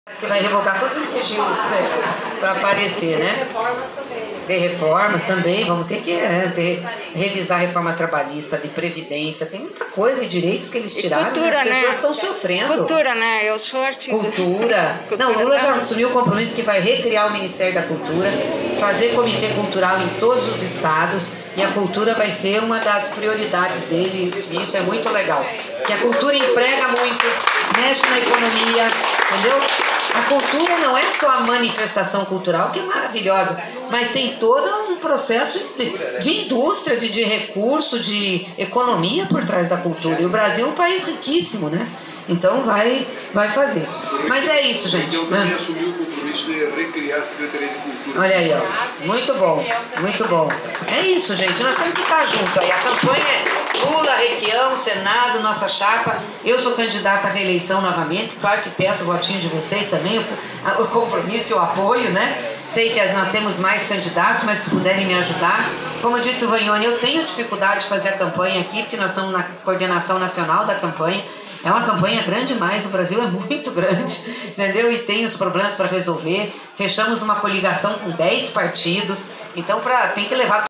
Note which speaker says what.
Speaker 1: Que vai revogar todos os sigilos para aparecer, né? Tem reformas também, vamos ter que revisar a reforma trabalhista, de previdência, tem muita coisa e direitos que eles tiraram,
Speaker 2: cultura,
Speaker 1: as pessoas estão
Speaker 2: né?
Speaker 1: sofrendo.
Speaker 2: Cultura, né? Eu sou artista.
Speaker 1: Cultura. Não, Lula já assumiu o compromisso que vai recriar o Ministério da Cultura, fazer comitê cultural em todos os estados, e a cultura vai ser uma das prioridades dele, e isso é muito legal. Que a cultura emprega muito, mexe na economia, entendeu? A cultura não é só a manifestação cultural, que é maravilhosa, mas tem todo um processo de indústria, de recurso, de economia por trás da cultura. E o Brasil é um país riquíssimo, né? Então vai fazer. Mas é isso, gente.
Speaker 3: Eu também assumi o compromisso de recriar a Secretaria de Cultura.
Speaker 1: Olha aí, ó. Muito bom, muito bom. É isso, gente. Nós temos que estar juntos aí. A campanha é Lula, Requião, Senado, nossa chapa. Eu sou candidata à reeleição novamente. Claro que peço o votinho de vocês também, o compromisso e o apoio, né? Sei que nós temos mais candidatos, mas se puderem me ajudar. Como disse o Vagnoni, eu tenho dificuldade de fazer a campanha aqui, porque nós estamos na coordenação nacional da campanha. É uma campanha grande demais, o Brasil é muito grande, entendeu? E tem os problemas para resolver. Fechamos uma coligação com 10 partidos, então tem que levar